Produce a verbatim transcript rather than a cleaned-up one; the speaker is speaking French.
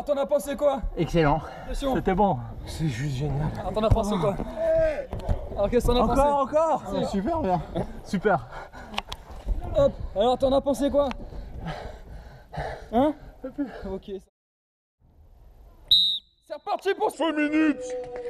Alors t'en as pensé quoi? Excellent. C'était bon. C'est juste génial. Alors t'en as pensé quoi? Alors qu'est-ce que t'en as pensé? Encore, encore. C'est super bien. Super. Hop. Alors t'en as pensé quoi? Hein? Ok. C'est reparti pour cinq minutes.